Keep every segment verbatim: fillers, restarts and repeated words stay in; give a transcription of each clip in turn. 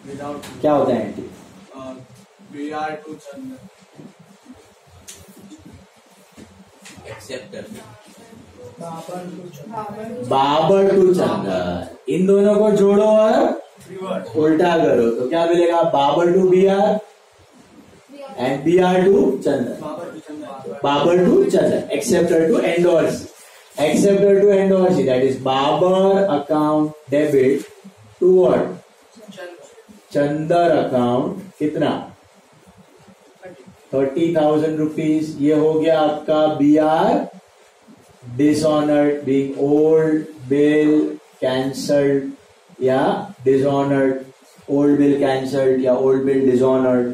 Without क्या होता है entry? B R to Chandan acceptor Babar to Chandan, इन दोनों को जोड़ो और उल्टा करो तो क्या मिलेगा? Babar to B R and B R to Chandan, Babar to Chandan, acceptor to endorse, acceptor to endorse, that is Babar account debit to what? Chandar account कितना? Thirty thousand rupees. ये हो गया आपका B R dishonoured, being old bill cancelled या dishonoured, old bill cancelled या old bill dishonoured.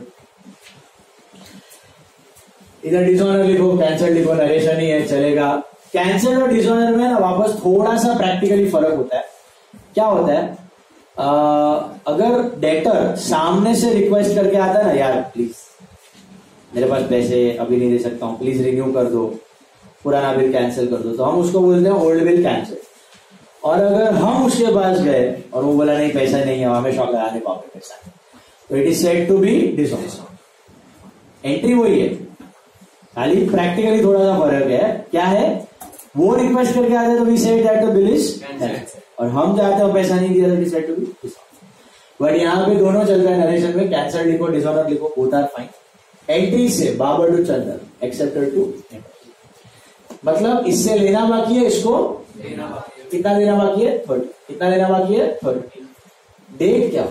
इधर dishonour लिखो, cancelled लिखो, नरेशन ही है, चलेगा। कैंसल्ड और डिसऑनर में ना वापस थोड़ा सा प्रैक्टिकली फर्क होता है। क्या होता है? आ, अगर डेटर सामने से रिक्वेस्ट करके आता है ना, यार प्लीज मेरे पास पैसे अभी नहीं दे सकता हूं, प्लीज रिन्यू कर दो, पुराना बिल कैंसिल कर दो, तो हम उसको बोलते हैं ओल्ड बिल कैंसिल। और अगर हम उसके पास गए और वो बोला नहीं पैसा नहीं है, हमें शौक लगा नहीं पाओगे पैसा, तो it is said to be dishonour. Entry वही है, खाली प्रैक्टिकली थोड़ा सा फर्क है। क्या है? वो रिक्वेस्ट करके आते तो we said that the bill is cancel, और हम चाहते हो पैसा नहीं दिया तो it is said to be dishonour. But यहाँ पे दोनों चलता है नरेशन में, कैंसिल लिखो डिसऑनर लिखो, बोथ आर फाइन। एंट्री से Babar to Chandan, acceptor to, मतलब इससे लेना बाकी है, इसको लेना बाकी है। कितना देना बाकी है? थर्टी। कितना देना बाकी है? थर्टी। डेट क्या?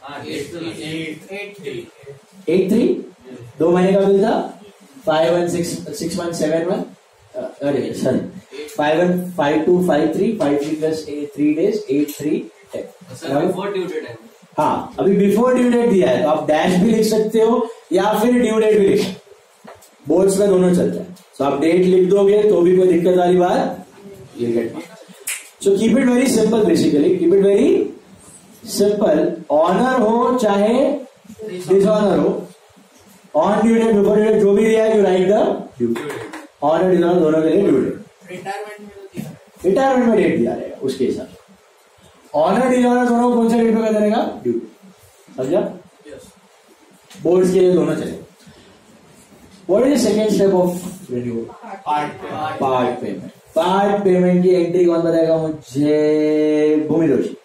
एट थ्री, दो महीने का बिल था, five one six six one seven one, अरे sorry five one five two five three, five three plus three days, eight three ten. हाँ, अभी बिफोर ड्यू डेट दिया है तो आप डैश भी लिख सकते हो या फिर ड्यू डेट भी लिख, बोर्ड्स में दोनों चलता है। सो आप डेट लिख दोगे तो भी कोई दिक्कत वाली बात you get. So keep it very simple, basically keep it very simple. Honour हो चाहे डिसऑनर हो, on due date before due date जो भी दिया है, you write the due date. Honour dishonour दोनों के लिए ड्यू डेट। रिटायरमेंट में डेट दिया रहेगा उसके हिसाब से। ऑनर डिसऑनर दोनों कौन से डेट पे कर देगा? Due date. समझा? बोर्ड्स के लिए दोनों चलेगा। What is the second step of renewal? Part Part payment. Part payment की एंट्री कौन बताएगा मुझे? Bhumi Doshi.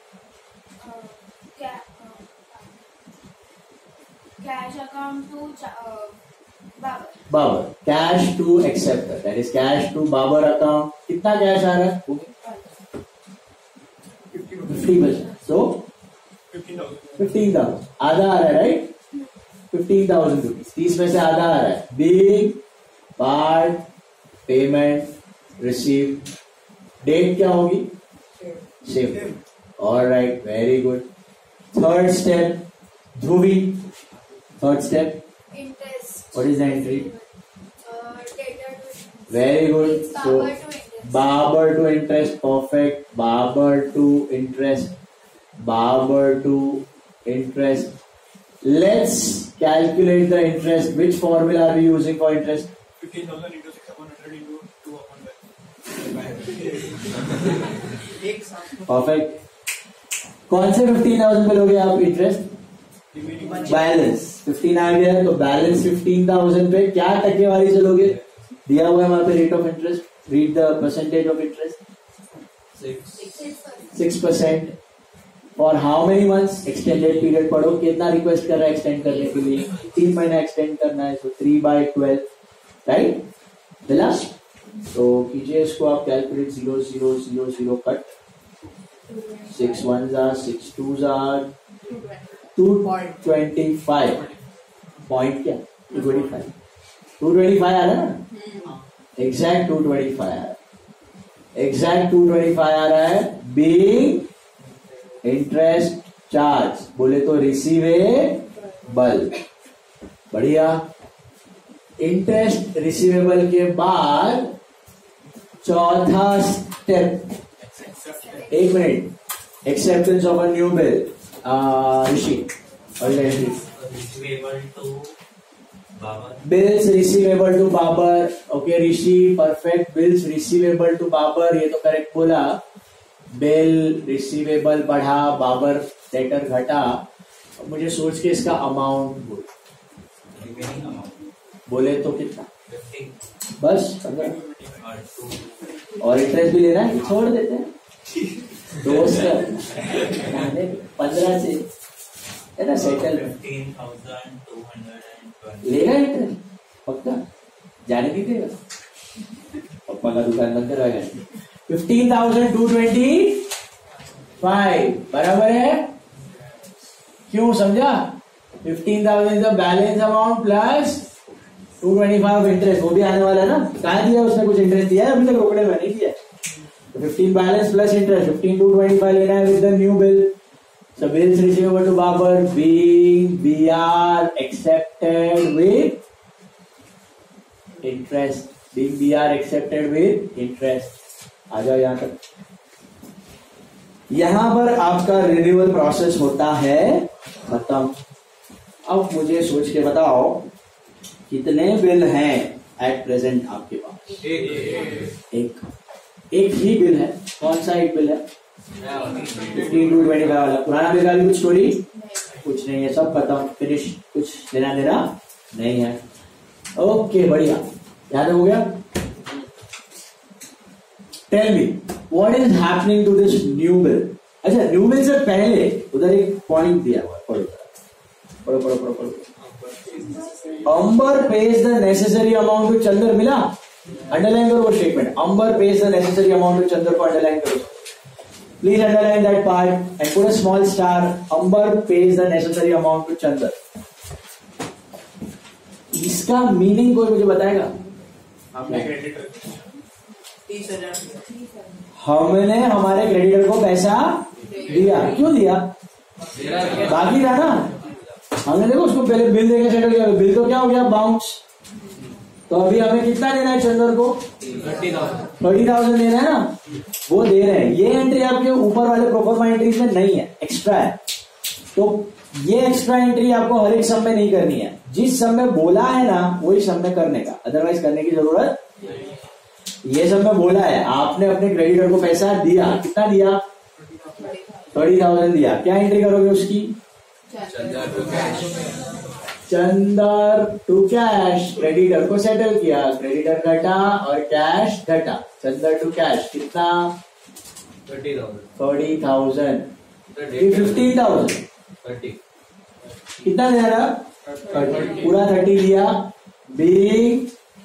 Cash account to Babar. Babar, cash to acceptor, that is cash to Babar account. कितना कैश आ रहा है? Fifty percent, so fifteen thousand. आधा आ रहा है, राइट? फिफ्टीन थाउजेंड रुपीज, तीस में से आधा आ रहा है। Being part payment receive, date क्या होगी? Same. Alright, very good. Third step Dhruvi, third step interest. What is the entry? Debtor. Very good. So Babar to interest, perfect. Babar to interest, Babar to interest. Let's calculate the interest. Which formula are we using for interest? fifteen thousand into six upon one hundred into two upon one. Perfect. कौन से fifteen thousand पे लोगे आप interest? Balance fifteen आ गया है तो balance fifteen thousand पे क्या टकेवारी से लोगे? दिया हुआ है वहां पे rate of interest. Read the percentage of interest. Six percent. For how many months? Extended period पढ़ो, कितना रिक्वेस्ट कर रहा है एक्सटेंड करने के लिए? तीन महीना एक्सटेंड करना है, so three by twelve, right? मिला? तो कीजिए इसको आप calculate. Zero zero zero zero cut, six one जार, सिक्स टू जार, टू ट्वेंटी फाइव पॉइंट क्या? Two twenty five two twenty five आ रहा है ना? एग्जैक्ट टू ट्वेंटी फाइव आ रहा है। एग्जैक्ट टू ट्वेंटी फाइव आ रहा है। बीइंग इंटरेस्ट चार्ज बोले तो रिसीवेबल। बढ़िया। इंटरेस्ट रिसीवेबल के बाद चौथा स्टेप, एक minute, acceptance of a new bill. Rishi bills receivable to Babar. Okay Rishi, perfect. Bills receivable to Babar, ये तो करेक्ट बोला। बिल रिसीवेबल बढ़ा, बाबर डेटर घटा, मुझे सोच के इसका अमाउंट बोल, रिमेनिंग अमाउंट बोले तो कितना? फिफ्टीन बस पंद्रह। और टू और इंटरेस्ट भी लेना है, छोड़ देते हैं दोस्त। पंद्रह से है ना settle. Fifteen thousand two hundred and twenty लेगा इंटरेस्ट पक्का, जाने भी देगा, पप्पा का दुकान बंद करवाएगा। Fifteen thousand two twenty five बराबर है, क्यों समझा? फिफ्टीन थाउजेंड का balance amount plus two twenty five interest, वो भी आने वाला है ना। कहा दिया उसने? कुछ इंटरेस्ट दिया है अभी तक? रोकड़े में नहीं दिया। तो fifteen balance plus interest, fifteen two twenty five लेना है with the new bill. So bills receivable to Babar being B R accepted with interest, being B R accepted with interest। आ जाओ यहां तक। यहां पर आपका रिन्यूअल प्रोसेस होता है खत्म। अब मुझे सोच के बताओ कितने बिल हैं एट प्रेजेंट आपके पास? एक एक ही बिल है। कौन सा एक बिल है? फिफ्टीन टू ट्वेंटी फाइव वाला। पुराना बिल का भी कुछ स्टोरी कुछ नहीं है, सब खत्म, फिनिश, कुछ लेना देना नहीं है। ओके बढ़िया, याद हो गया। Tell me what is happening to this new bill. अच्छा, न्यू बिल से पहले उधर एक पॉइंट दिया हुआ है, पढ़ो पढ़ो पढ़ो पढ़ो पढ़ो। Ambar pays the necessary amount to Chandar. मिला? अंडरलाइन करो वो statement, Ambar pays the necessary amount to Chandar को अंडरलाइन करो। Please underline that part and put a small star. Amber pays the necessary amount to Chandar. इसका मीनिंग कोई मुझे बताएगा? आपने क्रेडिटर तीस हजार हमने हमारे क्रेडिटर को पैसा दिया। क्यों दिया? बाकी था ना। हमने देखो उसको पहले बिल देके सेटल किया, बिल तो क्या हो गया? बाउंस। तो अभी हमें कितना देना है चंदर को? थर्टी थाउजेंड थर्टी थाउजेंड देना है ना, वो दे रहे हैं। ये एंट्री आपके ऊपर वाले प्रोफॉर्मा एंट्रीज में नहीं है, एक्स्ट्रा है। तो ये एक्स्ट्रा एंट्री आपको हर एक सम में नहीं करनी है। जिस सम में बोला है ना वही सम में करने का, अदरवाइज करने की जरूरत। ये सब में बोला है आपने अपने क्रेडिटर को पैसा दिया। कितना दिया? थर्टी थाउजेंड दिया। क्या एंट्री करोगे उसकी? चंदर टू कैश, क्रेडिटर को सेटल किया, क्रेडिटर घटा और कैश घटा। चंदर टू कैश कितना? Thirty thousand thirty thousand fifteen thousand thirty कितना दे रहा? पूरा थर्टी दिया। Being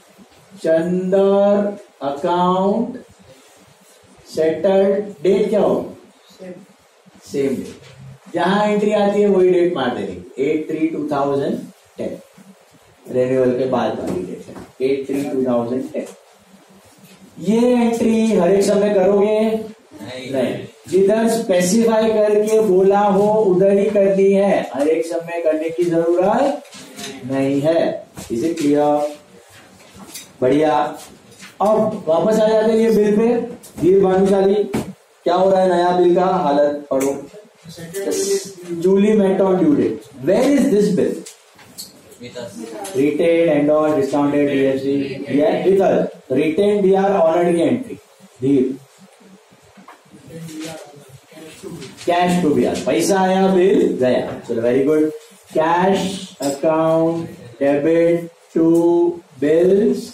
Chandar account settled. Date क्या हो? सेम डेट, जहां एंट्री आती है वही डेट मार देनी। Eight three two thousand ten renewal के बाद वाली डेट है, eight three two thousand ten. ये एंट्री हर एक समय करोगे नहीं, नहीं, जिधर स्पेसिफाई करके बोला हो उधर ही करनी है, हर एक समय करने की जरूरत नहीं है। इसे क्लियर? बढ़िया। अब वापस आ जाते हैं ये बिल पे। वीर भानुशाली, क्या हो रहा है नया बिल का हालत पढ़ो। Duly met on due date. Where is this bill? with us. Retained, endorsed, discounted, D F C. Yeah, with us. Retained B R honored की entry. Deal. Cash to B R. पैसा आया, bill गया. चलो very good. Cash account debit to bills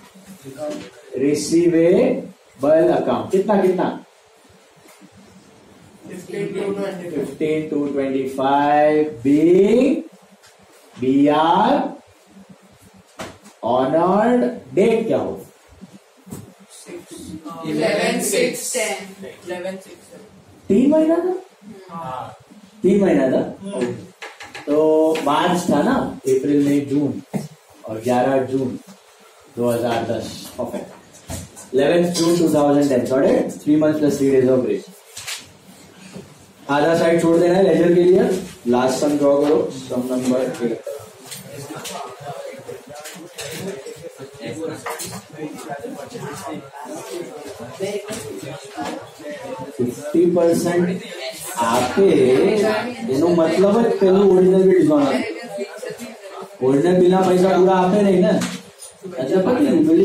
receivable account. कितना कितना? fifteen to twenty-five being B R honored. Date क्या हो? Eleven six ten eleven six तीन महीना था, तीन महीना था। तो मार्च था ना, अप्रैल मई जून और ग्यारह जून दो हजार दस। Okay, eleventh June two thousand ten. Sorry, three month plus three days of grace. आधा साइड छोड़ देना है लेजर के लिए। लास्ट सम ड्रॉ करो, sum number eight. Fifty percent आपे એનો મતલબ જ પેલું ઓરિજિનલ બિલ ડિસ્કાઉન્ટ ઓરિજિનલ બિલના પૈસા પૂરા આપે નહીં ને। अच्छा पता नहीं बिल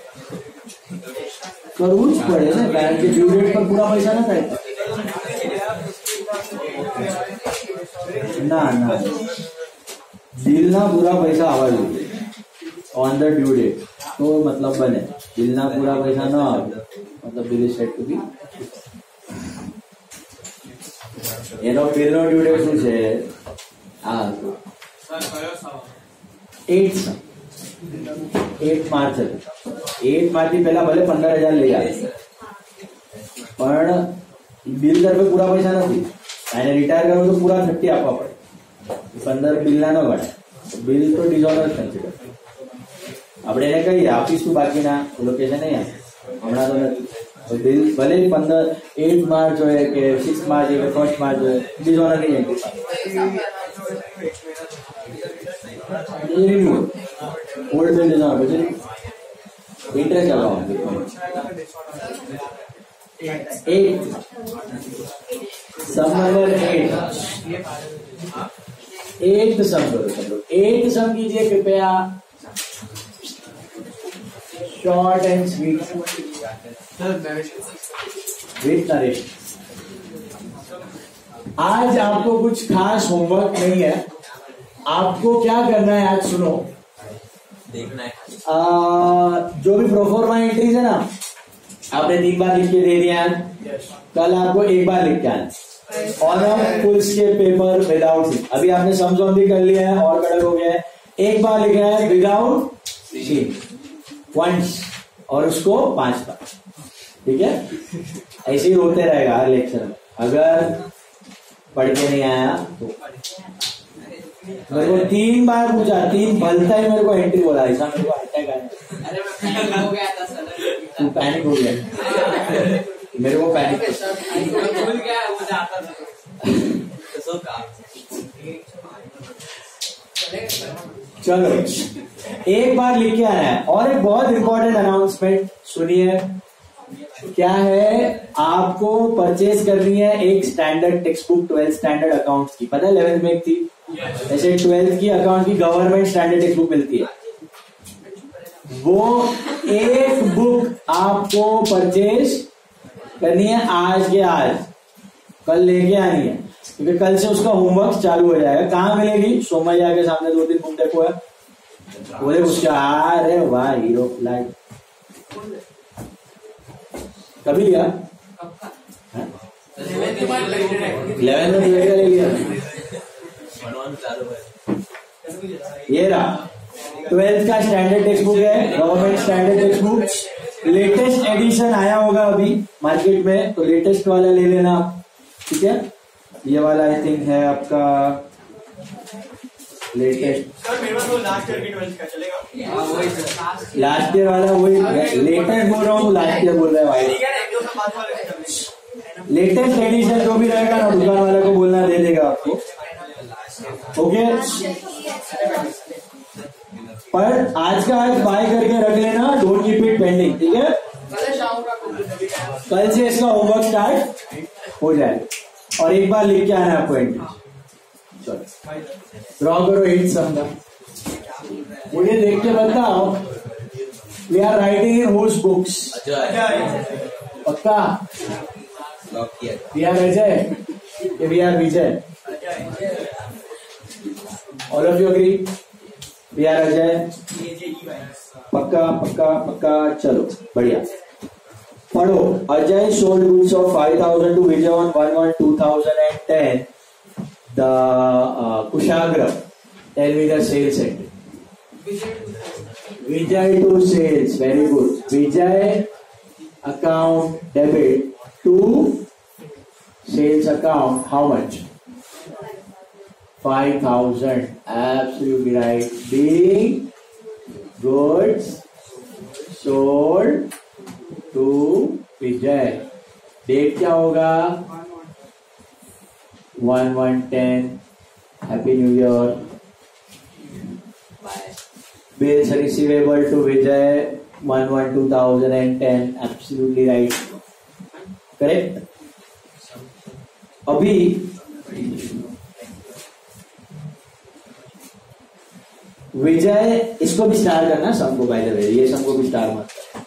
કરવું જ પડે ને, કારણ કે ડ્યુ ડેટ પર પૂરા પૈસા ના થાય. ના ના, બિલના પૂરા પૈસા આવવા જોઈએ ઓન ધ ડ્યુ ડેટ, તો મતલબ બને. બિલના પૂરા પૈસા ન આવે મતલબ bill is set to be. એનો બિલનો ડ્યુ ડેટ શું છે? આ એટ એટ માર્ચ હતું. એટ માર્ચ થી પહેલા ભલે પંદર હજાર લઈ આવે, પણ બિલ તરફે પૂરા પૈસા નથી. એને રિટાયર કરવું તો પૂરા થર્ટી આપવા પડે. પંદર બિલના ન ગણાય, બિલ તો ડિઝોનર કન્સિડર. આપણે એને કહીએ આપીશું બાકીના લોકેશન નહીં આપે, હમણાં તો નથી. બિલ ભલે પંદર એટ માર્ચ હોય કે સિક્સ માર્ચ હોય કે ફર્સ્ટ માર્ચ હોય, ડિઝોનર નહીં એન્ટ્રી ઓલ્ડ બિલ ડિઝોનર પછી interest allowance eight. Sum number eight. eight sum करो सब लोग. eight sum कीजिए कृपया. Short and sweet. With narration. आज आपको कुछ खास होमवर्क नहीं है. आपको क्या करना है आज सुनो. देखना है. आ, जो भी प्रोफॉर्मा एंट्रीज है ना, आपने तीन बार लिख के दे दिया. कल आपको एक बार लिख के आना. और foolscap paper without seen. अभी आपने समझौन भी कर लिया है और कलर हो गया है. एक बार लिखना है विदाउट सीन वंस, और उसको पांच बार. ठीक है, ऐसे ही होते रहेगा हर लेक्चर में. अगर पढ़ के नहीं आया तो मेरे को तीन बार पूछा, तीन भलता ही मेरे को एंट्री बोला. ऐसा मेरे को अटैक आया. अरे मैं पैनिक हो गया था सर. तू पैनिक हो गया. मेरे को पैनिक भूल गया मुझे आता था. तो का चलो एक बार लिख के आना है. और एक बहुत इंपॉर्टेंट अनाउंसमेंट सुनिए. क्या है, आपको परचेज करनी है एक standard text book twelfth standard accounts की. पता है इलेवेंथ में एक थी, ऐसे ट्वेल्थ की अकाउंट की गवर्नमेंट स्टैंडर्ड टेक्स्ट बुक मिलती है. वो एक बुक आपको परचेज करनी है आज के आज. कल लेके आनी है, क्योंकि कल से उसका होमवर्क चालू हो जाएगा. कहाँ मिलेगी? सोमैया के सामने दो तीन बुक देखो है. बोले उसका अरे वाह हीरो लाइट कभी लिया? इलेवन में ले लिया. ये रहा ट्वेल्थ का स्टैंडर्ड टेक्स्ट बुक है, government standard text book. Latest edition आया होगा अभी मार्केट में, तो लेटेस्ट वाला ले लेना. ठीक है, ये वाला आई थिंक है आपका लेटेस्ट. सर मेरे पास वो लास्ट ईयर की ट्वेल्थ का चलेगा. लास्ट ईयर वाला वही लेटेस्ट बोल रहा हूँ. लास्ट ईयर बोल रहा है भाई. ठीक है ना, एक दो साल बाद वाले कर लेंगे. लेटेस्ट एडिशन जो भी रहेगा ना, दुकान वाले को बोलना, दे देगा आपको. ओके, पर आज का आज बाय करके रख लेना. Don't keep it pending. ठीक है, कल शाम का कल से इसका होमवर्क स्टार्ट हो जाएगा. और एक बार लिख के आना है आपको एंट्री. चलो ड्रॉ करो एट सम का. मुझे देख के बताओ, we are writing in whose books. पक्का? लॉक किया. We are Ajay, we are Vijay. All of you agree? We are Ajay. पक्का पक्का पक्का. चलो बढ़िया, पढ़ो. Ajay sold goods of five thousand to Vijay on one one two thousand and ten. The Kushagra, tell me the sales entry. Vijay to sales. Very good. Vijay account debit to sales account. How much? five thousand. Absolutely right. Being goods sold to Vijay. Date क्या होगा? one one ten. Happy New Year. Bills receivable to Vijay one one two thousand ten. Absolutely right. Correct. अभी विजय, इसको भी star करना. सम को bye the वे, ये सम को भी स्टार मत.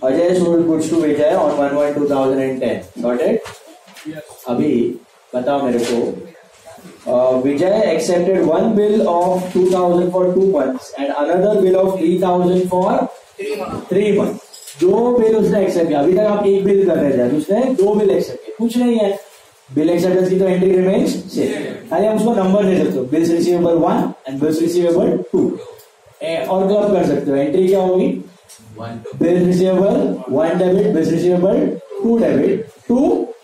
Ajay sold goods to Vijay on one one two thousand ten sorted. अभी बताओ मेरे को, Vijay accepted one bill of two thousand for two months and another bill of three thousand for three month. दो bill उसने एक्सेप्ट किया. अभी तक आप एक बिल कर रहे थे, उसने दो बिल एक्सेप्ट किया. कुछ नहीं है, बिल एक्सेप्टेंस की तो एंट्री रिमेन्स सेम. खाली हम उसको नंबर दे सकते हो, bills receivable one and bills receivable two. और क्लब कर सकते हो. एंट्री क्या होगी? Bills receivable one debit, bills receivable two debit, to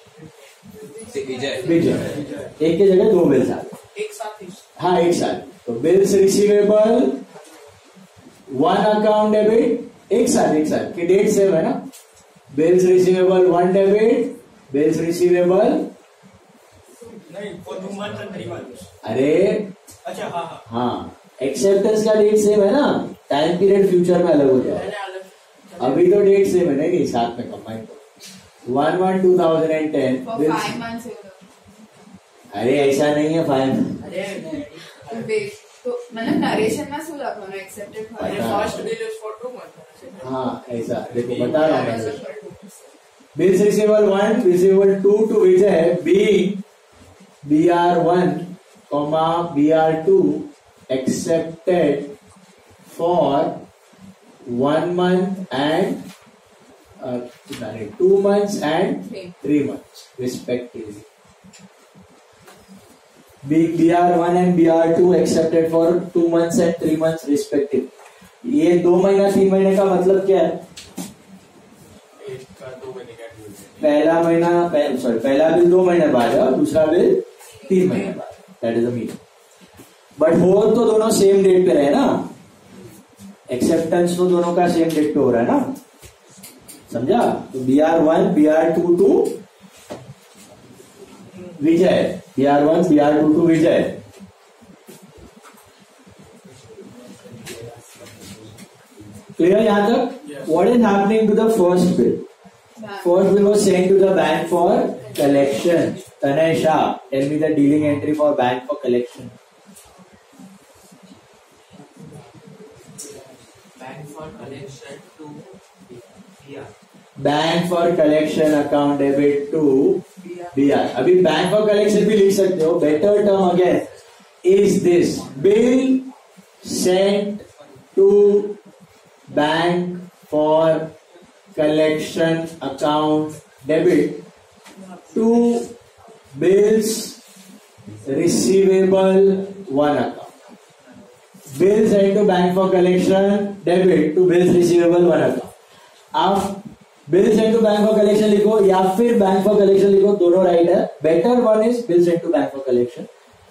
Vijay. एक की जगह दो बिल्स आ गए एक साथ ही. हाँ एक साथ. तो bills receivable one account debit एक साथ एक साथ की डेट सेम है ना. Bills receivable one debit, bills receivable नहीं for two months and three months. अरे अच्छा हाँ हाँ हाँ एक्सेप्टेंस का डेट सेम है ना. टाइम पीरियड फ्यूचर में अलग हो जाए. अभी तो डेट सेम है ना कि साथ में combine. One one two thousand and ten. For five months you know. अरे ऐसा नहीं है फाइव. Wait, तो मतलब नरेशन में सुन रखो ना एक्सेप्टेड फॉर. अरे first bill is for two month. हाँ ऐसा देखो बता रहा हूँ. Bills receivable one, receivable two to Vijay B B R one comma B R two accepted for one month and two months and three months respectively. B R one and B R two accepted for two months and three months respectively. ये दो महीना तीन महीने का मतलब क्या है? पहला महीना सॉरी पहला बिल दो महीने बाद है और दूसरा बिल तीन महीने बाद. That is the meaning. But हो तो दोनों सेम डेट पे रहे ना. एक्सेप्टेंस तो दोनों का सेम डेट पे हो रहा है ना. समझा? तो B R one B R two to Vijay, B R one B R two to Vijay. Clear यहां तक? What is happening to the first bill? First bill was sent to the bank for collection. Tanay Shah, tell me the dealing entry for bank for collection. Bank for collection to B R. Bank for collection account debit to B R. अभी bank for collection भी लिख सकते हो. Better term again is this: bill sent to bank for collection account debit to bills receivable one account. Bill sent to bank for collection debit to bills receivable one account. आप bill sent to bank for collection लिखो या फिर bank for collection लिखो, दोनों right है. Better one is bill sent to bank for collection.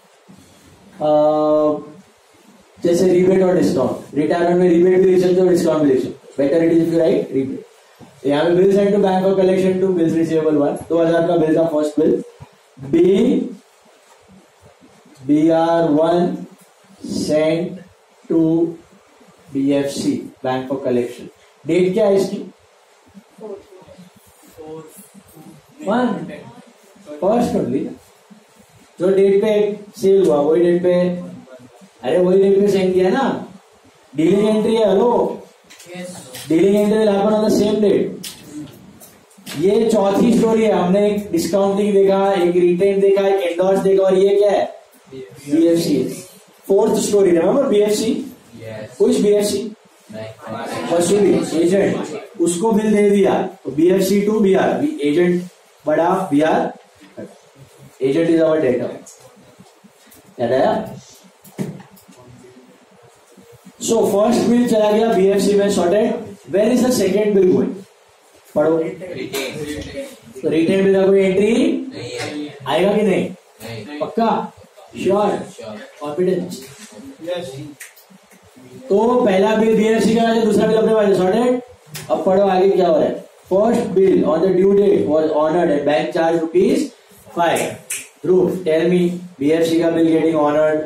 जैसे rebate और discount, retirement में रिबेट भी लिख सकते हो, डिस्काउंट भी लिख सकते हो. Better it is if you write rebate. यहाँ पे bill sent to bank for collection to bills receivable one, दो हजार का बिल था first bill. B B R one sent to B F C bank for collection. Date क्या है इसकी? One first only. जो डेट पे सेल हुआ वही डेट पे, अरे वही डेट पे सेंड किया ना. डीलिंग एंट्री है. Hello, dealing entry will happen on the same date. ये चौथी स्टोरी है. हमने एक डिस्काउंटिंग देखा, एक रिटेन देखा, एक एंडोर्स देखा, और ये क्या है? BFC. Fourth story remember BFC. कुछ बीएफसी वसूली एजेंट, उसको बिल दे दिया तो बीएफसी टू बीआर. एजेंट बड़ा, BR agent is our data. याद आया? सो फर्स्ट बिल चला गया बीएफसी में, sorted. Where is the second bill going? पढ़ो. तो रिटेन बिल का कोई एंट्री आएगा कि नहीं? पक्का? श्योर? कॉन्फिडेंस? तो पहला बिल बीएफसी का है, दूसरा बिल अपने पास. सॉर्टेड. अब पढ़ो आगे क्या हो रहा है. First bill on the due date was honoured and bank charge rupees five. Dhruv, tell me BFC का बिल गेटिंग ऑनर्ड.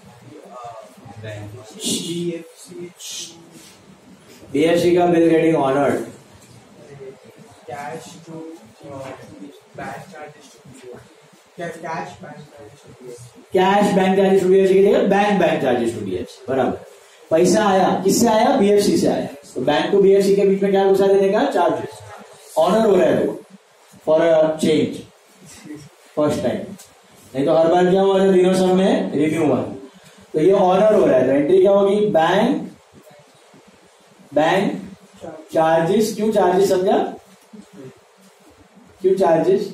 बीएफसी का bill getting honoured. Cash to bank charges to cash bank charges to cash bank charges to BFC की जगह bank bank charges to BFC. बराबर. पैसा आया, किससे आया? BFC से आया। तो बैंक टू बीएफसी के बीच में क्या घुसा देने का? चार्जेस। ऑनर हो रहा है वो for a change first time, नहीं तो हर बार क्या हुआ था? तीनों सब में रिन्यू हुआ। तो ये ऑनर हो रहा है, तो एंट्री क्या होगी? Bank bank charges. क्यों चार्जेस समझा? क्यों चार्जेस?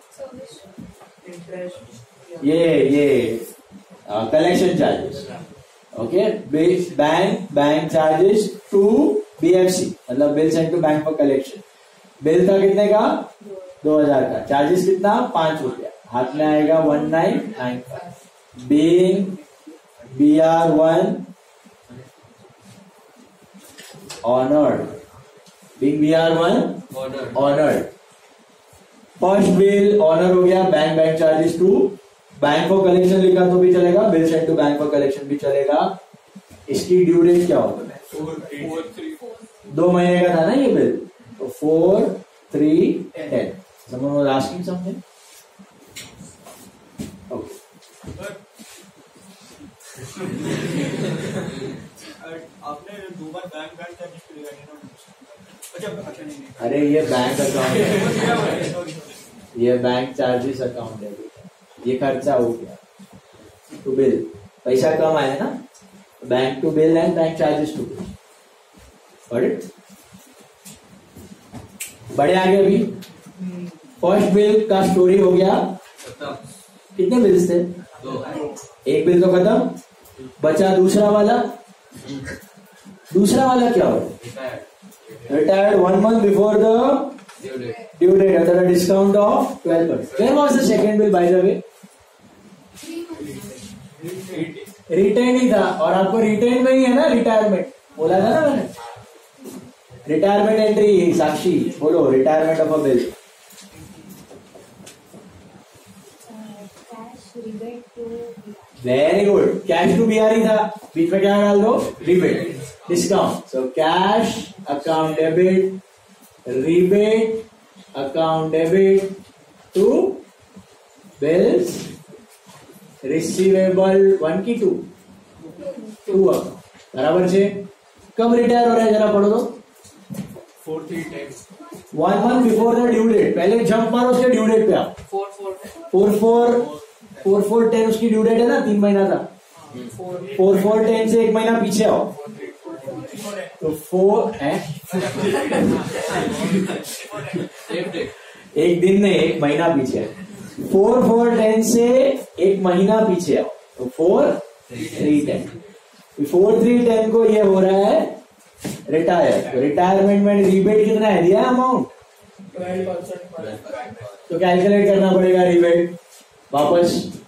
ये ये collection charges. Okay, bank bank charges to BFC, मतलब bill send to bank for collection. Bill था कितने का? दो हजार का। चार्जेस कितना? पांच रुपया। हाथ में आएगा one nine nine five. Being B R one honoured, being B R one honoured. First bill honour हो गया, bank bank charges to bank for collection लिखा तो भी चलेगा, bill send to bank for collection भी चलेगा। इसकी ड्यू डेट क्या होगा? दो महीने का था ना ये बिल, तो four three ten. Someone was asking something? Okay. आपने दो बार बैंक बैंक चार्जेस पे लगाया ना? अच्छा अच्छा नहीं नहीं। अरे ये बैंक अकाउंट है, सॉरी ये बैंक चार्जेस अकाउंट है, ये खर्चा हो गया टू बिल। पैसा कम आया ना, bank to bill and bank charges to bill. Got it? बढ़े आगे। अभी फर्स्ट बिल का स्टोरी हो गया। कितने बिल्स थे? एक बिल तो खत्म, बचा दूसरा वाला। दूसरा वाला क्या हो? Retired one month before the due date at the discount of twelve percent. Where was the second bill by the way? Retain ही था, और आपको रिटेन में ही है ना रिटायरमेंट, बोला था ना मैंने। रिटायरमेंट एंट्री, साक्षी बोलो, retirement of a bill. Very good, cash to BR ही था, बीच में क्या डाल दो? Rebate, discount. So cash account debit, rebate account debit to bills receivable one की टू टू अकाउंट बराबर છે। कब रिटायर हो रहा है जरा पढ़ो तो? Four three ten one month before the due date. पहले जंप मारो उसके ड्यू डेट पे आप। Four four four four four four ten उसकी ड्यू डेट है ना, तीन महीना था। फोर फोर टेन से एक महीना पीछे आओ, तो फोर है एक दिन नहीं, एक महीना पीछे। फोर फोर टेन से एक महीना पीछे आओ, तो four three ten. Four three ten को ये हो रहा है रिटायर। तो रिटायरमेंट में रिबेट कितना है दिया अमाउंट? Twelve percent. तो कैलकुलेट करना पड़ेगा रिबेट वापस।